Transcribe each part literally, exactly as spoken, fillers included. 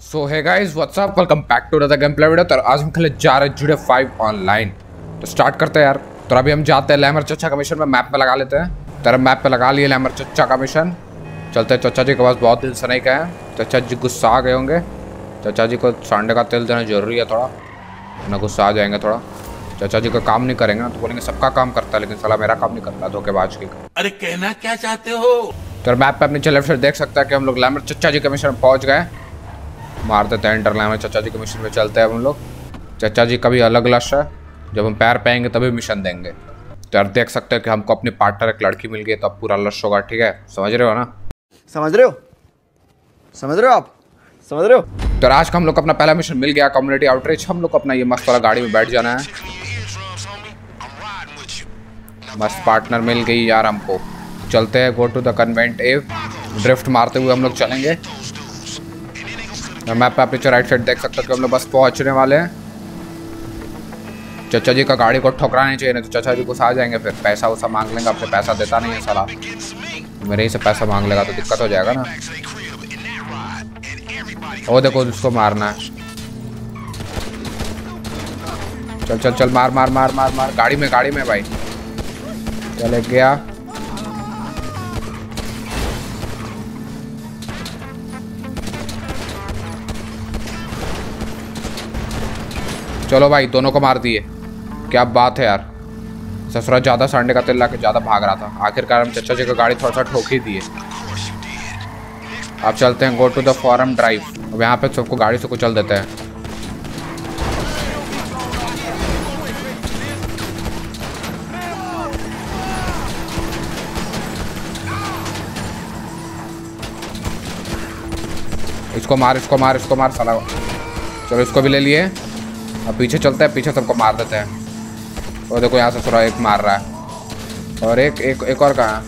So hey guys what's up welcome back to another game play video. तो आज हम खेलने जा रहे हैं G T A five online. तो स्टार्ट करते हैं यार। तो अभी हम जाते हैं लैमर चचा का मिशन में, मैप पे लगा लेते हैं। तेरा मैप पे लगा लिए लैमर चचा का मिशन। चलते हैं, चचा जी के पास बहुत दिन से नहीं गए हैं। चचा जी गुस्सा आ गए होंगे। चचा जी को सांडे का तेल देना जरूरी है थोड़ा, ना गुस्सा आ जाएंगे थोड़ा। चचा जी का काम नहीं करेंगे ना तो बोलेंगे सबका काम करता है लेकिन साला मेरा काम नहीं करता, धोखेबाज की। अरे कहना क्या चाहते हो? तो मैप पे अपनी लेफ्ट साइड देख सकता है कि हम लोग लैमर चचा जी के मिशन में पहुंच गए। मार देते हैं इंटर लैमर चचा जी के मिशन में। चलते हैं हम लोग। चचा जी का भी अलग लक्ष्य है, जब हम पैर पाएंगे तभी मिशन देंगे। तो यार देख सकते हैं कि हमको अपनी पार्टनर एक लड़की मिल गई तो अब पूरा लक्ष्य होगा। ठीक है, समझ रहे हो ना? समझ रहे हो समझ रहे हो आप समझ रहे हो? तो आज का हम लोग को अपना पहला मिशन मिल गया, कम्युनिटी आउटरीच। हम लोग को अपना ये मस्त वाला गाड़ी में बैठ जाना है। मस्त पार्टनर मिल गई यार हमको। चलते हैं, go to the convent ave. Drift मारते हुए हम लोग चलेंगे। मैप पे आप पीछे राइट साइड देख सकते हो कि हम लोग बस पहुंचने वाले हैं। चचा जी का गाड़ी को ठोकरा नहीं चाहिए, नहीं तो चचा जी गुस्सा आ जाएंगे, फिर पैसा वैसा मांग लेंगे। आपसे पैसा देता नहीं है साला, मेरे ही से पैसा मांग लेगा तो दिक्कत हो जाएगा ना। ओ देखो उसको मारना है। चल चल चल मार मार मार मार मार गाड़ी में गाड़ी में भाई। चले गया। चलो भाई दोनों को मार दिए। क्या बात है यार, ससुरा ज़्यादा सांडे का तेल ला के ज़्यादा भाग रहा था। आखिरकार हम चचा जी का गाड़ी थोड़ा सा ठोक ही दिए। अब चलते हैं go to the Forum Drive. अब यहाँ पे सबको गाड़ी से कुचल देते हैं। इसको मार इसको मार इसको मार साला। चलो इसको भी ले लिए। अब पीछे चलते हैं, पीछे सबको मार देते हैं। और देखो यहाँ से थोड़ा एक मार रहा है और एक एक एक और कहाँ।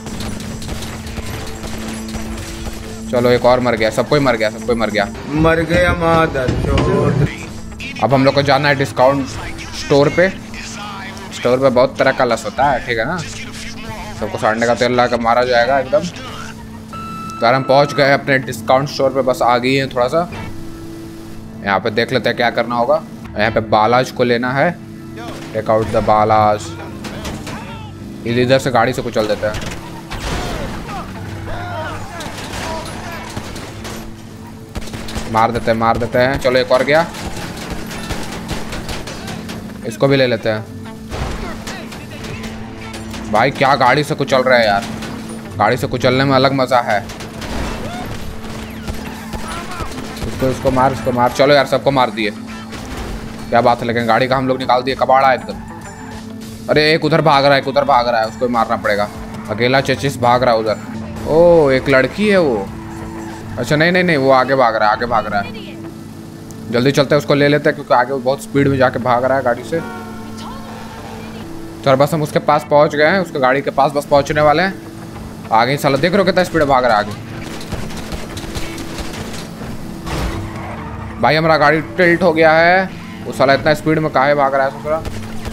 चलो एक और मर गया, सब कोई मर गया, सब कोई मर गया मर गया मादर चोद। अब हम लोग को जाना है डिस्काउंट स्टोर पे। स्टोर पे बहुत तरह का लस होता है, ठीक है ना। सबको सांडे का तेल ला कर मारा जाएगा एकदम। तो यार हम पहुँच गए अपने डिस्काउंट स्टोर पे, बस आ गई है थोड़ा सा। यहाँ पे देख लेते हैं क्या करना होगा। यहाँ पे बालाज को लेना है। Take out the Ballas. इधर इधर से गाड़ी से कुचल देते हैं। मार देते हैं मार देते हैं। चलो एक और गया, इसको भी ले लेते हैं। भाई क्या गाड़ी से कुचल रहा है यार, गाड़ी से कुचलने में अलग मजा है। इसको इसको मार इसको मार। चलो यार सबको मार दिए, क्या बात है। लेकिन गाड़ी का हम लोग निकाल दिए कबाड़ा एकदम। अरे एक उधर भाग रहा है, एक उधर भाग रहा है, उसको भी मारना पड़ेगा। अकेला चेचिस भाग रहा है उधर। ओ एक लड़की है वो। अच्छा नहीं नहीं नहीं वो आगे भाग रहा है, आगे भाग रहा है। जल्दी चलते हैं, उसको ले लेते हैं क्योंकि आगे वो बहुत स्पीड में जाके भाग रहा है गाड़ी से। चल बस हम उसके पास पहुंच गए हैं, उसके गाड़ी के पास बस पहुंचने वाले हैं। आगे साला देख रहे हो कितना स्पीड भाग रहा है आगे। भाई हमारा गाड़ी टिल्ट हो गया है। वो साला इतना स्पीड में काहे भाग रहा है ससुरा।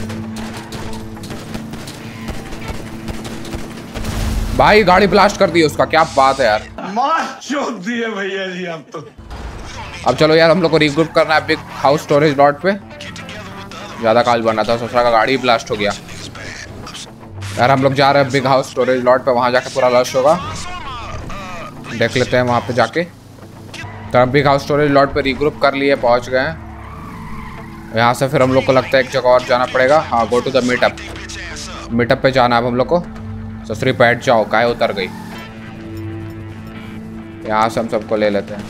भाई गाड़ी ब्लास्ट कर दी उसका, क्या बात है यार। मार चोद दिए भैया जी आप तो। अब चलो यार हम लोग को रिग्रुप करना है बिग हाउस स्टोरेज लॉट पे। ज़्यादा काल बना था, ससुरा का गाड़ी ब्लास्ट हो गया यार। हम लोग जा रहे हैं बिग हाउस स्टोरेज लॉट पे, वहाँ जाके पूरा लॉस होगा। देख लेते हैं वहाँ पे जाके। तो हम बिग हाउस स्टोरेज लॉट पे रिग्रुप कर लिए, पहुँच गए हैं। यहाँ से फिर हम लोग को लगता है एक जगह और जाना पड़ेगा। हाँ go to the meetup. Meetup पे जाना है अब हम लोग को। ससुरी बैठ जाओ, काय उतर गई। यहाँ से हम सबको ले लेते हैं।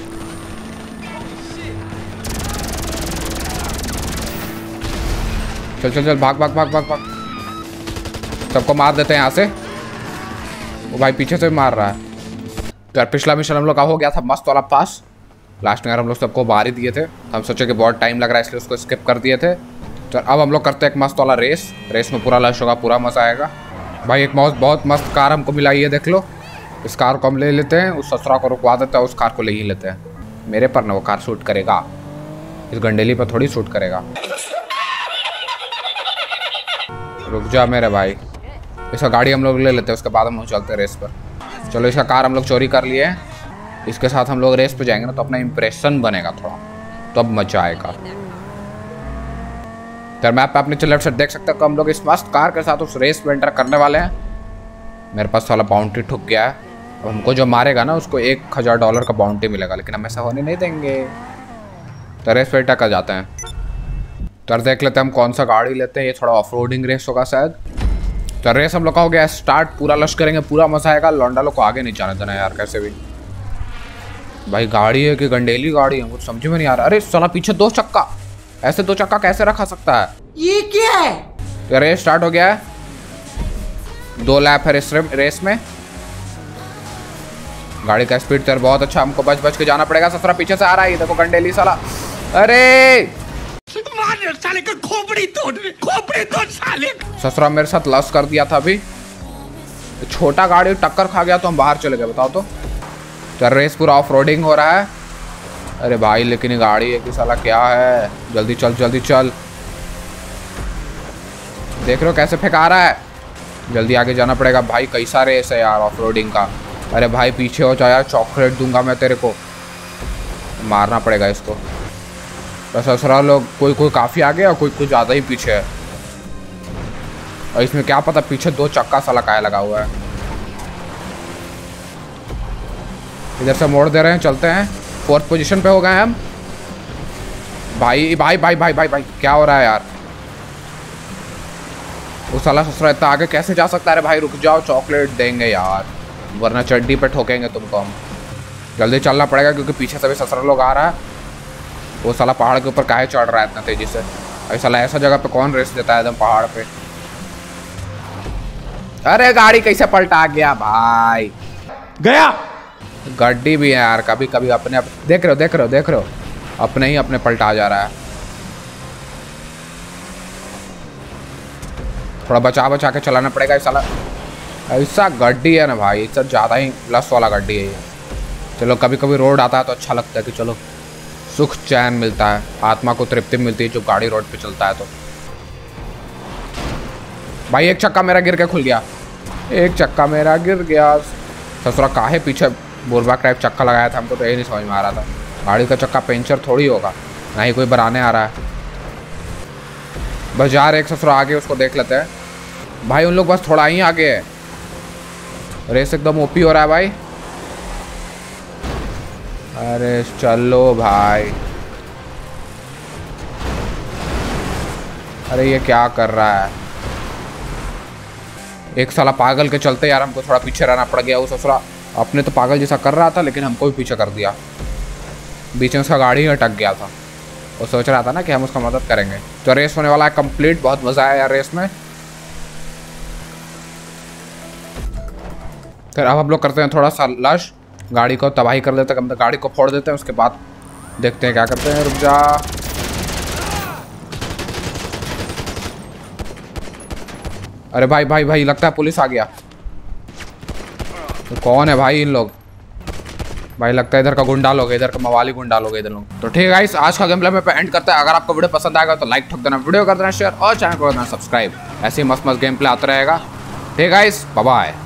चल चल चल भाग भाग भाग भाग भाग। सबको मार देते हैं यहाँ से। वो भाई पीछे से भी मार रहा है। तो यार पिछला मिशन हम लोग का हो गया था मस्त वाला पास। लास्ट में यार हम लोग सबको बाहर ही दिए थे। हम सोचे कि बहुत टाइम लग रहा है इसलिए उसको स्किप कर दिए थे। तो अब हम लोग करते हैं एक मस्त वाला रेस। रेस में पूरा लश होगा, पूरा मज़ा आएगा। भाई एक बहुत बहुत मस्त कार हमको मिला, ये देख लो। इस कार को हम ले लेते हैं, उस ससुरा को रुकवा देते हैं, उस कार को ले ही लेते हैं। मेरे पर ना वो कार शूट करेगा, इस गंडेली पर थोड़ी शूट करेगा। रुक जा मेरे भाई। इसका गाड़ी हम लोग ले लेते हैं, उसके बाद हम लोग चलते हैं रेस पर। चलो इसका कार हम लोग चोरी कर लिए हैं। इसके साथ हम लोग रेस पे जाएंगे ना तो अपना इंप्रेशन बनेगा थोड़ा, तो अब मजा आएगा। तो मैप पे अपने लेफ्ट साइड देख सकते हो हम लोग इस मस्त कार के साथ उस रेस में एंटर करने वाले हैं। मेरे पास वाला बाउंड्री ठुक गया है, अब हमको जो मारेगा ना उसको एक हज़ार डॉलर का बाउंड्री मिलेगा, लेकिन हम ऐसा होने नहीं देंगे। तो रेस पे एंटर कर जाते हैं। तो देख लेते हैं हम कौन सा गाड़ी लेते हैं, ये थोड़ा ऑफ रोडिंग रेस होगा शायद। तो रेस हम लोग का हो गया स्टार्ट, पूरा लश करेंगे, पूरा मजा आएगा। लौंडा लोग को आगे नहीं जाने देना यार कैसे भी। भाई गाड़ी है कि गंडेली गाड़ी है, कुछ समझ में नहीं आ रहा। अरे साला पीछे दो चक्का, ऐसे दो चक्का कैसे रखा सकता है? ये क्या है? तो रेस स्टार्ट हो गया है, दो लैप है रेस रेस में। गाड़ी का स्पीड तो बहुत अच्छा, हमको बच बच के जाना पड़ेगा। ससुरा पीछे से आ रहा है, देखो गंडेली साला। अरे साले का खोपड़ी तोड़, खोपड़ी तोड़ साले। ससुरा मेरे साथ लॉस कर दिया था अभी, छोटा गाड़ी टक्कर खा गया तो हम बाहर चले गए, बताओ तो। तो रेस पूरा ऑफ रोडिंग हो रहा है। अरे भाई लेकिन ये गाड़ी है कि साला क्या है, जल्दी चल जल्दी चल। देख रहे हो कैसे फेंका रहा है, जल्दी आगे जाना पड़ेगा भाई। कैसा रेस है यार ऑफ रोडिंग का। अरे भाई पीछे हो जाए यार, चॉकलेट दूंगा मैं तेरे को, मारना पड़ेगा इसको। तो ससुराल लोग कोई कोई काफ़ी आगे और कोई कोई ज़्यादा ही पीछे है, और इसमें क्या पता पीछे दो चक्का साला काया लगा हुआ है। इधर से मोड़ दे रहे हैं, चलते हैं। फोर्थ पोजीशन पे हो गए हम। भाई भाई भाई भाई भाई भाई क्या हो रहा है यार? वो साला ससुरा इतना आगे कैसे जा सकता है? अरे भाई रुक जाओ, चॉकलेट देंगे यार, वरना चड्डी पे ठोकेंगे तुमको हम। जल्दी चलना पड़ेगा क्योंकि पीछे से भी ससुरा लोग आ रहा है। वो साला पहाड़ के ऊपर काहे चढ़ रहा है इतना तेजी से? अरे साला ऐसा जगह पे कौन रेस देता है एकदम पहाड़ पे? अरे गाड़ी कैसे पलटा गया भाई, गया गड्डी भी है यार कभी कभी अपने। देख रहे हो देख रहे हो देख रहे हो अपने ही अपने पलटा जा रहा है। थोड़ा बचा बचा के चलाना पड़ेगा। इस साला ऐसा गड्डी है ना भाई, इससे ज़्यादा ही प्लस वाला गड्डी है ये। चलो कभी कभी रोड आता है तो अच्छा लगता है कि चलो सुख चैन मिलता है, आत्मा को तृप्ति मिलती है जो गाड़ी रोड पे चलता है। तो भाई एक चक्का मेरा गिर के खुल गया, एक चक्का मेरा गिर गया। ससुरा काहे पीछे बोरबाग टाइप चक्का लगाया था, हमको तो यही नहीं समझ में आ रहा था। गाड़ी का चक्का पंचर थोड़ी होगा, ना ही कोई बनाने आ रहा है। बस जा रहे एक ससुरा आगे, उसको देख लेते हैं। भाई उन लोग बस थोड़ा ही आगे है, रेस एकदम ओपी हो रहा है भाई। अरे चलो भाई, अरे ये क्या कर रहा है? एक साला पागल के चलते यार हमको थोड़ा पीछे रहना पड़ गया। वो ससुरा अपने तो पागल जैसा कर रहा था, लेकिन हमको भी पीछे कर दिया। बीच में उसका गाड़ी ही अटक गया था, वो सोच रहा था ना कि हम उसका मदद करेंगे। तो रेस होने वाला है कंप्लीट, बहुत मजा आया यार रेस में। फिर अब हम लोग करते हैं थोड़ा सा लश, गाड़ी को तबाही कर देते हैं, मतलब गाड़ी को फोड़ देते हैं, उसके बाद देखते हैं क्या करते हैं। रुक जा, अरे भाई भाई भाई लगता है पुलिस आ गया। तो कौन है भाई इन लोग? भाई लगता है इधर का गुंडा लोग, इधर का मवाली गुंडा लोग इधर लोग। तो ठीक है गाइस, आज का गेम प्ले में पे एंड करते हैं। अगर आपको वीडियो पसंद आएगा तो लाइक ठोक देना, वीडियो कर देना शेयर, और चैनल को कर देना सब्सक्राइब। ऐसे ही मस्त मस्त गेम प्ले आता रहेगा। ठीक है गाइस, बाय बाय।